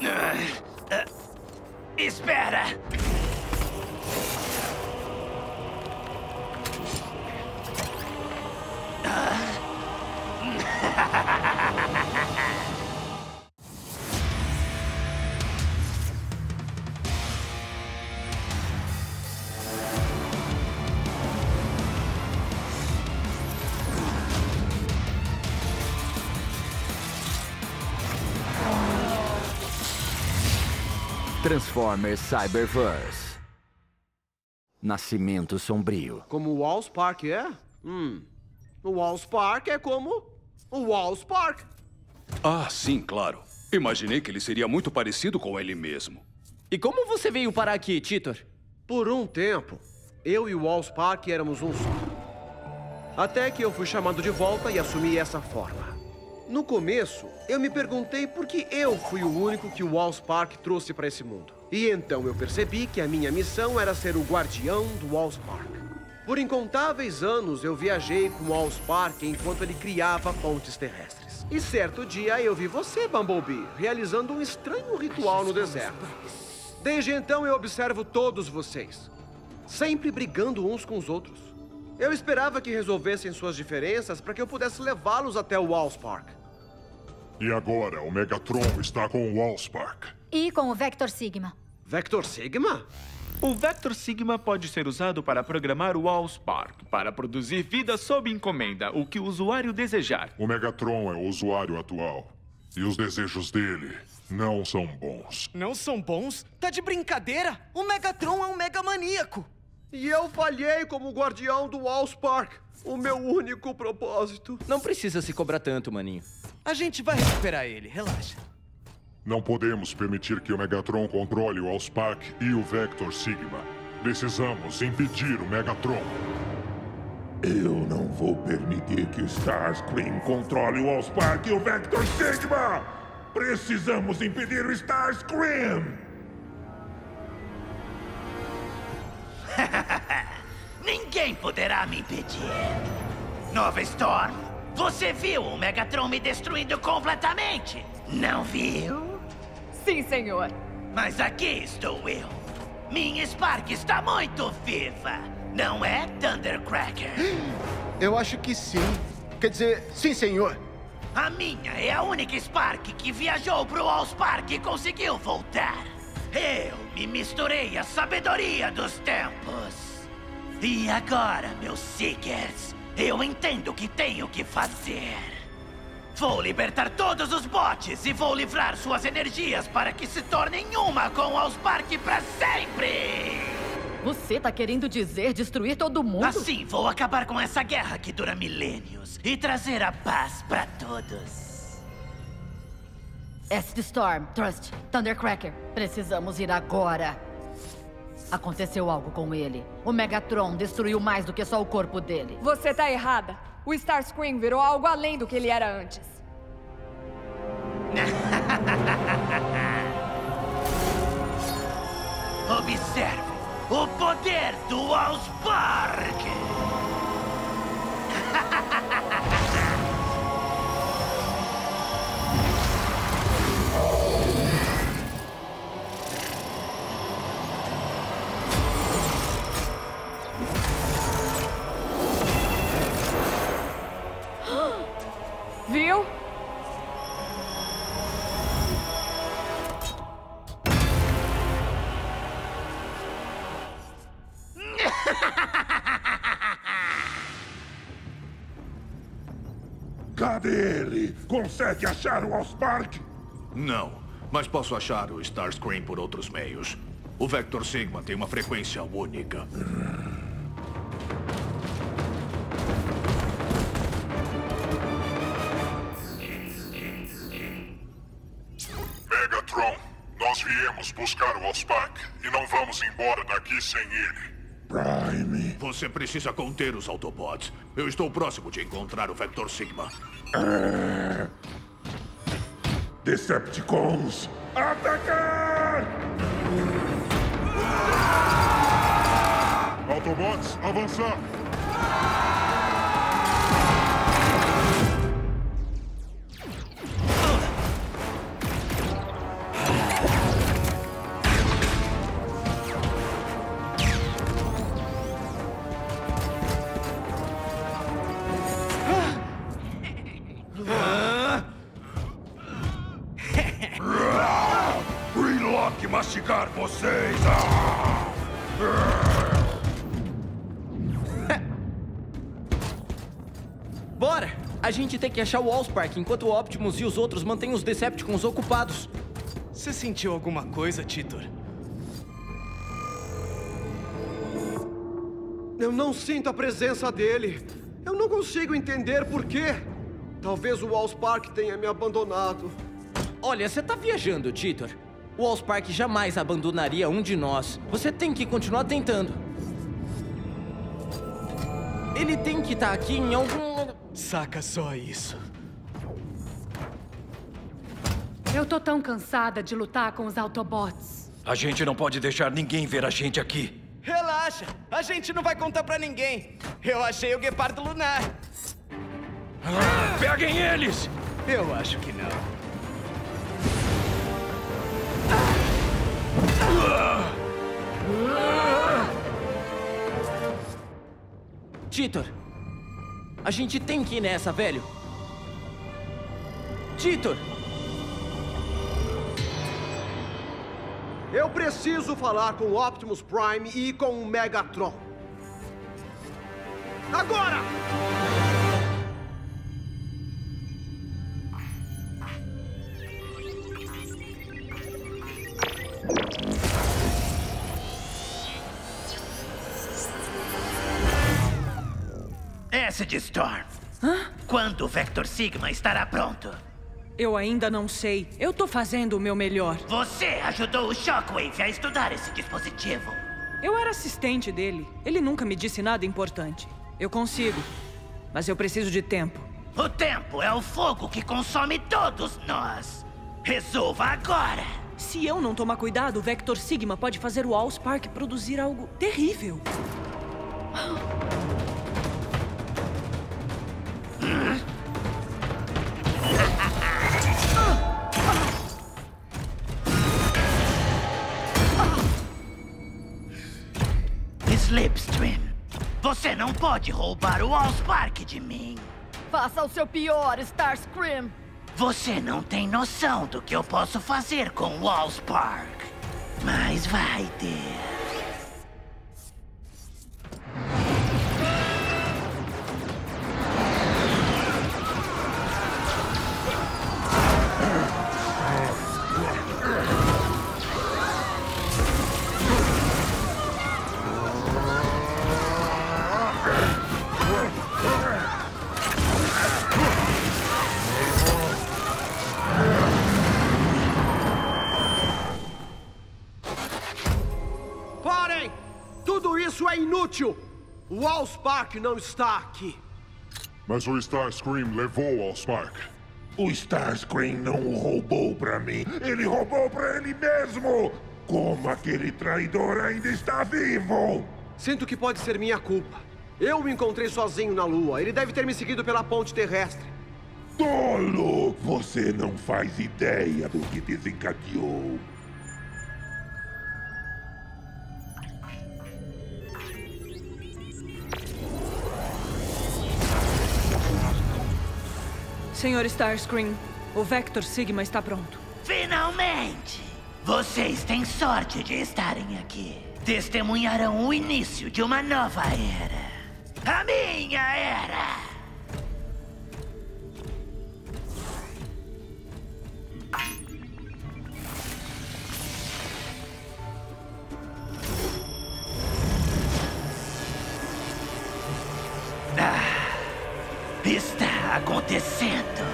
Espera! Transformers Cyberverse. Nascimento Sombrio. Como o Allspark é? O Allspark é como o Allspark. Ah, sim, claro. Imaginei que ele seria muito parecido com ele mesmo. E como você veio parar aqui, Titor? Por um tempo, eu e o Allspark éramos um só. Até que eu fui chamado de volta e assumi essa forma. No começo, eu me perguntei por que eu fui o único que o Allspark trouxe para esse mundo. E então eu percebi que a minha missão era ser o guardião do Allspark. Por incontáveis anos, eu viajei com o Allspark enquanto ele criava pontes terrestres. E certo dia eu vi você, Bumblebee, realizando um estranho ritual no deserto. Desde então eu observo todos vocês, sempre brigando uns com os outros. Eu esperava que resolvessem suas diferenças para que eu pudesse levá-los até o Allspark. E agora, o Megatron está com o Allspark. E com o Vector Sigma. Vector Sigma? O Vector Sigma pode ser usado para programar o Allspark, para produzir vida sob encomenda, o que o usuário desejar. O Megatron é o usuário atual. E os desejos dele não são bons. Não são bons? Tá de brincadeira? O Megatron é um megamaníaco. E eu falhei como guardião do Allspark. O meu único propósito. Não precisa se cobrar tanto, maninho. A gente vai recuperar ele, relaxa. Não podemos permitir que o Megatron controle o Allspark e o Vector Sigma. Precisamos impedir o Megatron. Eu não vou permitir que Starscream controle o Allspark e o Vector Sigma! Precisamos impedir o Starscream! Ninguém poderá me impedir. Nova Storm, você viu o Megatron me destruindo completamente? Não viu? Sim, senhor. Mas aqui estou eu. Minha Spark está muito viva. Não é, Thundercracker? Eu acho que sim. Quer dizer, sim, senhor. A minha é a única Spark que viajou pro Allspark e conseguiu voltar. Eu me misturei à sabedoria dos tempos. E agora, meus Seekers, eu entendo o que tenho que fazer. Vou libertar todos os bots e vou livrar suas energias para que se tornem uma com o Allspark para sempre! Você tá querendo dizer destruir todo mundo? Assim, vou acabar com essa guerra que dura milênios e trazer a paz para todos. Acid Storm, Trust, Thundercracker, precisamos ir agora. Aconteceu algo com ele. O Megatron destruiu mais do que só o corpo dele. Você tá errada. O Starscream virou algo além do que ele era antes. Observe o poder do Allspark! Viu? Cadê ele? Consegue achar o Allspark? Não, mas posso achar o Starscream por outros meios. O Vector Sigma tem uma frequência única. Megatron, nós viemos buscar o Allspark e não vamos embora daqui sem ele. Prime. Você precisa conter os Autobots. Eu estou próximo de encontrar o Vector Sigma. Decepticons, atacar! Autobots, avançar! Gridlock mastigar vocês! Bora! A gente tem que achar o Allspark enquanto o Optimus e os outros mantêm os Decepticons ocupados. Você sentiu alguma coisa, Titor? Eu não sinto a presença dele. Eu não consigo entender por quê. Talvez o Allspark tenha me abandonado. Olha, você tá viajando, Titor. O Allspark jamais abandonaria um de nós. Você tem que continuar tentando. Ele tem que estar aqui em algum... Saca só isso. Eu tô tão cansada de lutar com os Autobots. A gente não pode deixar ninguém ver a gente aqui. Relaxa, a gente não vai contar pra ninguém. Eu achei o Guepardo Lunar. Peguem eles! Eu acho que não. Titor, a gente tem que ir nessa, velho. Titor! Eu preciso falar com o Optimus Prime e com o Megatron. Agora! Acid Storm. Quando o Vector Sigma estará pronto? Eu ainda não sei. Eu tô fazendo o meu melhor. Você ajudou o Shockwave a estudar esse dispositivo. Eu era assistente dele. Ele nunca me disse nada importante. Eu consigo. Mas eu preciso de tempo. O tempo é o fogo que consome todos nós. Resolva agora. Se eu não tomar cuidado, o Vector Sigma pode fazer o Allspark produzir algo terrível. Slipstream, você não pode roubar o Allspark de mim. Faça o seu pior, Starscream. Você não tem noção do que eu posso fazer com o Allspark. Mas vai ter. Parem! Tudo isso é inútil! O Allspark não está aqui. Mas o Starscream levou o Allspark. O Starscream não o roubou pra mim. Ele roubou pra ele mesmo! Como aquele traidor ainda está vivo! Sinto que pode ser minha culpa. Eu o encontrei sozinho na Lua. Ele deve ter me seguido pela ponte terrestre. Tolo! Você não faz ideia do que desencadeou. Senhor Starscream, o Vector Sigma está pronto. Finalmente! Vocês têm sorte de estarem aqui. Testemunharão o início de uma nova era. A minha era! Está acontecendo.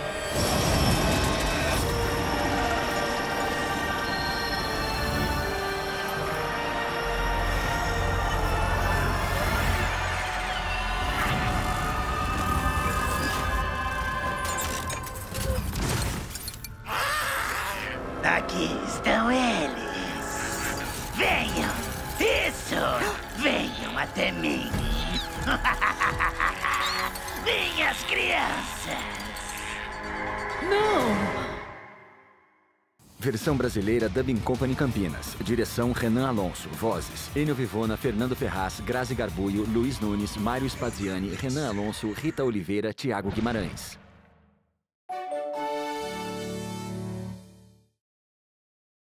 Aqui estão eles. Venham. Isso. Venham até mim. Minhas crianças! Não! Versão brasileira Dubbing Company Campinas. Direção Renan Alonso. Vozes Enio Vivona, Fernando Ferraz, Grazi Garbuio, Luiz Nunes, Mário Spaziani, Renan Alonso, Rita Oliveira, Thiago Guimarães.